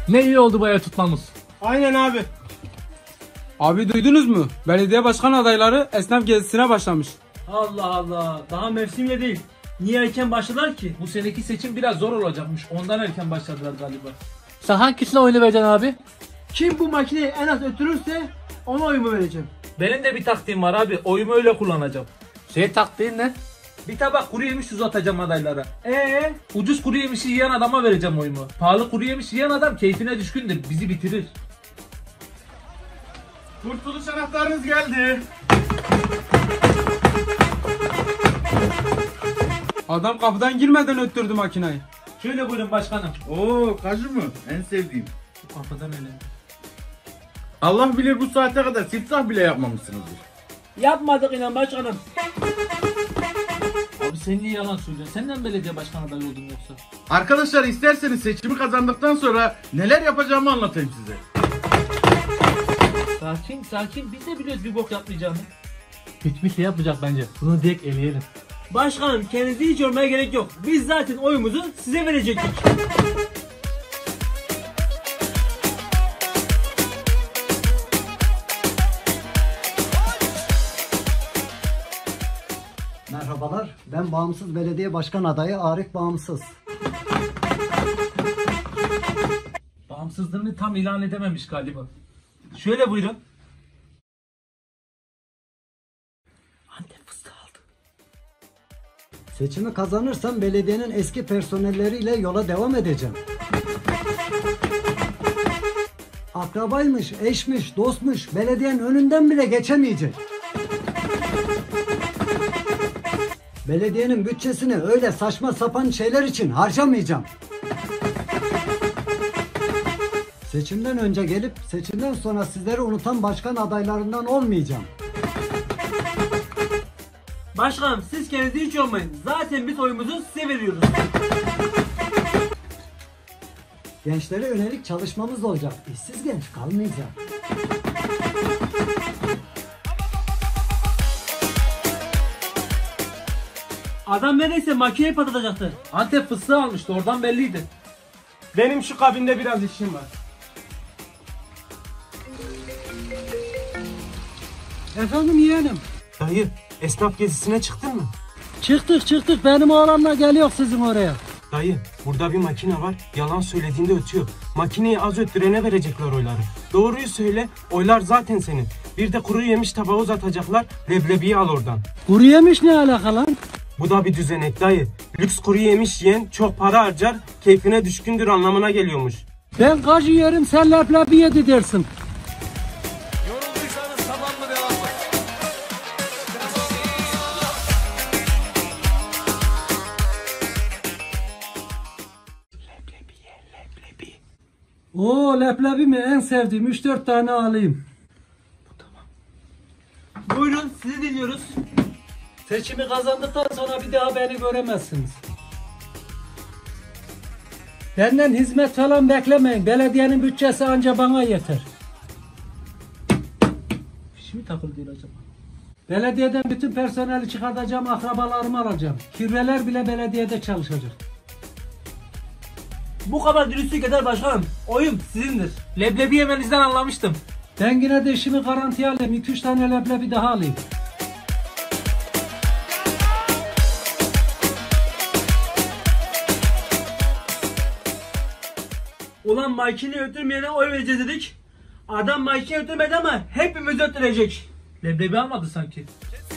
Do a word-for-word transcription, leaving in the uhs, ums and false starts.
Ne iyi oldu bu ev tutmamız. Aynen abi. Abi duydunuz mu? Belediye başkan adayları esnaf gezisine başlamış. Allah Allah. Daha mevsimle değil. Niye erken başladılar ki? Bu seneki seçim biraz zor olacakmış. Ondan erken başladılar galiba. Sen hangisine oyunu vereceksin abi? Kim bu makineyi en az ötürürse ona oyumu vereceğim. Benim de bir taktiğim var abi. Oyumu öyle kullanacağım. Şey taktiğin ne? Bir tabak kuru yemiş uzatacağım adaylara. Eee? Ucuz kuru yemişi yiyen adama vereceğim oyumu. Pahalı kuru yemiş yiyen adam keyfine düşkündür. Bizi bitirir. Kurtuluş anahtarınız geldi. Adam kapıdan girmeden öttürdü makinayı. Şöyle buyurun başkanım. Oo, kaju mu? En sevdiğim. Bu kafadan öyle. Allah bilir bu saate kadar siftah bile yapmamışsınızdır. Yapmadık inan başkanım. Abi sen niye yalan söylüyorsun? Senden belediye başkan adayı oldun yoksa? Arkadaşlar isterseniz seçimi kazandıktan sonra neler yapacağımı anlatayım size. Sakin sakin. Biz de biliyoruz bir bok yapmayacağını. Hiçbir şey yapmayacak bence. Bunu direkt eleyelim. Başkanım kendinizi hiç yormaya gerek yok. Biz zaten oyumuzu size verecektik. Merhabalar, ben Bağımsız Belediye Başkan Adayı Arif Bağımsız. Bağımsızlığını tam ilan edememiş galiba. Şöyle buyurun. Antep fıstığı aldı. Seçimi kazanırsam belediyenin eski personelleriyle yola devam edeceğim. Akrabaymış, eşmiş, dostmuş, belediyenin önünden bile geçemeyecek. Belediyenin bütçesini öyle saçma sapan şeyler için harcamayacağım. Seçimden önce gelip seçimden sonra sizleri unutan başkan adaylarından olmayacağım. Başkanım siz kendinizi hiç yormayın. Zaten biz oyumuzu size veriyoruz. Gençlere yönelik çalışmamız olacak. İşsiz genç kalmayacak. Adam neredeyse makineyi patlatacaktı. Antep fıstığı almıştı. Oradan belliydi. Benim şu kabinde biraz işim var. Efendim yeğenim. Dayı, esnaf gezisine çıktın mı? Çıktık çıktık, benim oğlanla geliyor sizin oraya. Dayı, burada bir makine var. Yalan söylediğinde ötüyor. Makineyi az öttürene verecekler oyları. Doğruyu söyle, oylar zaten senin. Bir de kuru yemiş tabağı uzatacaklar. Leblebiyi al oradan. Kuru yemiş ne alaka lan? Bu da bir düzenek dayı. Lüks kuru yemiş yiyen çok para harcar, keyfine düşkündür anlamına geliyormuş. Ben kacı yerim, sen leblebi yedi dersin. Yorulduysanız tamam mı devam mı? Leblebi ye, leblebi. Oo, leblebi mi? En sevdiğim. üç dört tane alayım. Buyurun sizi dinliyoruz. Seçimi kazandıktan sonra bir daha beni göremezsiniz. Benden hizmet falan beklemeyin. Belediyenin bütçesi anca bana yeter. Şimdi takıl değil acaba. Belediyeden bütün personeli çıkartacağım, akrabalarımı alacağım. Kirveler bile belediyede çalışacak. Bu kadar dürüstlük eder başkanım. Oyum sizindir. Leblebi yemenizden anlamıştım. Ben yine de işimi garantiye alayım. iki üç tane leblebi daha alayım. Ulan makineyi ötürmeyene oy vereceğiz dedik. Adam makineyi ötürmedi ama hepimizi ötürecek. Leblebi almadı sanki.